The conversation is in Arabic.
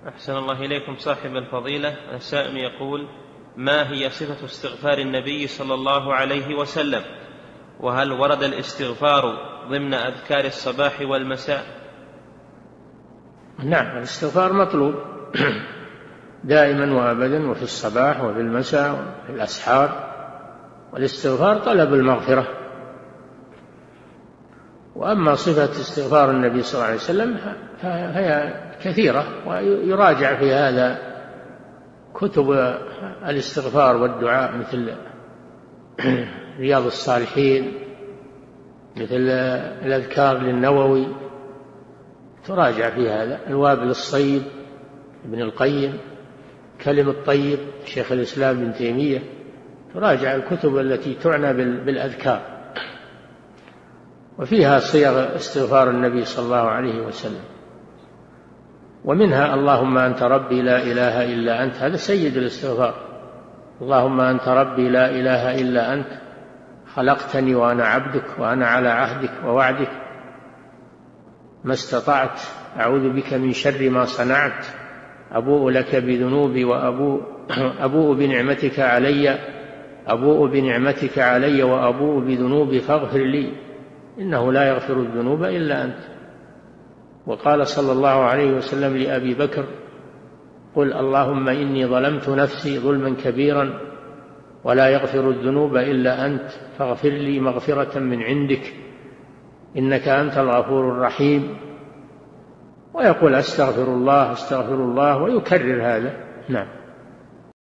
أحسن الله إليكم صاحب الفضيلة. السائل يقول: ما هي صفة استغفار النبي صلى الله عليه وسلم؟ وهل ورد الاستغفار ضمن أذكار الصباح والمساء؟ نعم، الاستغفار مطلوب دائما وأبدا، وفي الصباح وفي المساء وفي الأسحار، والاستغفار طلب المغفرة. وأما صفة استغفار النبي صلى الله عليه وسلم فهي كثيرة، ويراجع في هذا كتب الاستغفار والدعاء مثل رياض الصالحين، مثل الأذكار للنووي تراجع في هذا، الوابل الصيب ابن القيم، كلم الطيب شيخ الإسلام ابن تيمية، تراجع الكتب التي تعنى بالأذكار، وفيها صيغ استغفار النبي صلى الله عليه وسلم. ومنها اللهم أنت ربي لا إله إلا أنت، هذا سيد الاستغفار. اللهم أنت ربي لا إله إلا أنت، خلقتني وأنا عبدك، وأنا على عهدك ووعدك ما استطعت، أعوذ بك من شر ما صنعت، أبوء لك بذنوبي وأبوء بنعمتك علي وأبوء بذنوبي فاغفر لي إنه لا يغفر الذنوب إلا أنت. وقال صلى الله عليه وسلم لأبي بكر: قل اللهم إني ظلمت نفسي ظلما كبيرا ولا يغفر الذنوب إلا أنت فاغفر لي مغفرة من عندك إنك أنت الغفور الرحيم. ويقول أستغفر الله أستغفر الله، ويكرر هذا. نعم.